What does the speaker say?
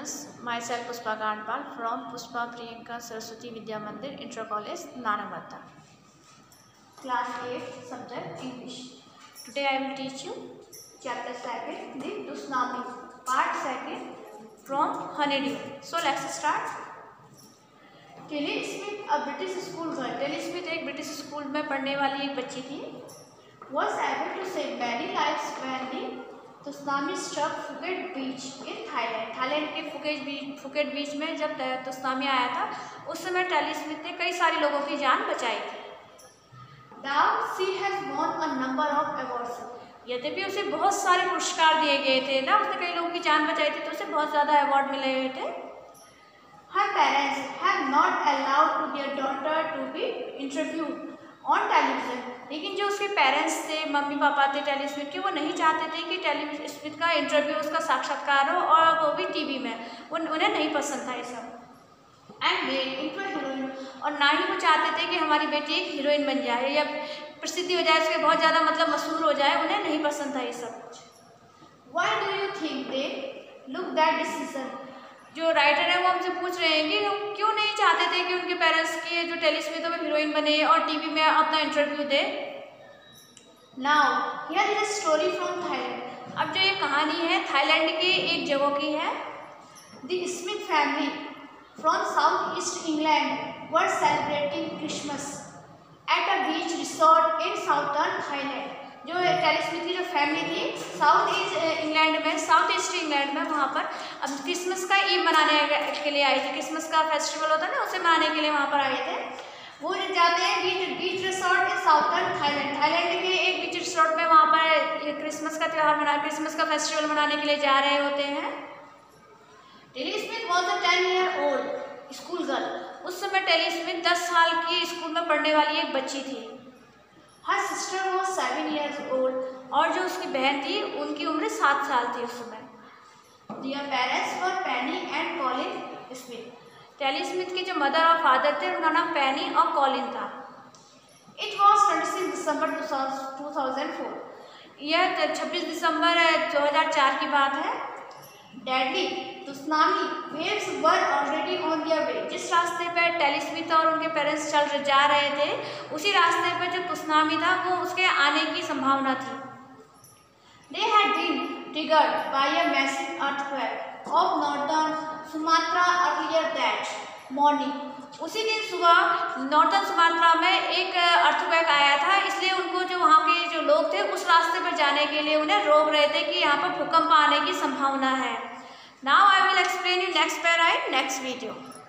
students, myself Pushpa Gandpal from Pushpa Priyanka Saraswati Vidya Mandir Inter College, Nanavata. Class 8, subject English. Today I will teach you chapter 2, the Tsunami, part 2 from Honeydew. So let's start. Tilly Smith a British school girl, Tilly Smith एक British school में पढ़ने वाली एक बच्ची थी. Was able to save many lives when the tsunami struck Phuket Beach in Thailand. Thailand के Phuket beach में जब तुस्नामी आया था उस समय टेली स्मिथ ने कई सारे लोगों की जान बचाई थी. Now she has won a number of awards. यद्यपि उसे बहुत सारे पुरस्कार दिए गए थे ना, उसने कई लोगों की जान बचाई थी तो उसे बहुत ज़्यादा अवार्ड मिले हुए थे. Her parents have not allowed their daughter to be interviewed on television. लेकिन जो उसके पेरेंट्स थे, मम्मी पापा थे टेली स्मिथ के, वो नहीं चाहते थे कि टेली स्मिथ का इंटरव्यू, उसका साक्षात्कार हो और वो भी टीवी में. उन्हें नहीं पसंद था ये सब. And made into a heroine, और ना ही वो चाहते थे कि हमारी बेटी एक हीरोइन बन जाए या प्रसिद्धि हो जाए, उसके बहुत ज़्यादा मतलब मशहूर हो जाए. उन्हें नहीं पसंद था ये सब. Why do you think they look that decision? जो राइटर है वो हमसे पूछ रहे हैं कि हम क्यों नहीं चाहते थे कि उनके पेरेंट्स की जो टेली स्मिथ वो हीरोइन बने और टीवी में अपना इंटरव्यू दे. Now here is a story from Thailand. अब जो ये कहानी है थाईलैंड की एक जगह की है. The Smith family from south east England were celebrating Christmas at a beach resort in southern Thailand. जो टेली स्मिथ की जो फैमिली थी साउथ ईस्ट इंग्लैंड में वहाँ पर अब क्रिसमस का ईव मनाने के लिए आई थी. क्रिसमस का फेस्टिवल होता है ना, उसे मनाने के लिए वहाँ पर आए थे. वो जाते हैं beach resort in southern Thailand के एक बीच रिसोर्ट में, वहाँ पर क्रिसमस का त्यौहार क्रिसमस का फेस्टिवल मनाने के लिए जा रहे होते हैं. Tilly Smith was a 10-year-old school girl. उस समय टेली स्मिथ 10 साल की स्कूल में पढ़ने वाली एक बच्ची थी. हर सिस्टर वो 7 years old, और जो उसकी बहन थी उनकी उम्र 7 साल थी उस समय. Their parents were Penny and Colin Smith. Tilly Smith के जो मदर और फादर थे उनका नाम पेनी और कॉलिन था. It was 26 December 2004. यह 26 दिसंबर 2004 की बात है. Deadly tsunami waves were already on their way. जिस रास्ते पर टेली स्मिथ और उनके पेरेंट्स जा रहे थे उसी रास्ते पर जो तुस्नामी था वो उसके आने की संभावना थी. They had been triggered by a massive earthquake of northern Sumatra earlier that morning. उसी दिन सुबह नॉर्दर्न सुमात्रा में एक अर्थक्वेक आया था, इसलिए उनको जो वहाँ के जो लोग थे उस रास्ते पर जाने के लिए उन्हें रोक रहे थे कि यहाँ पर भूकंप आने की संभावना है. Now I will explain you next para in next video.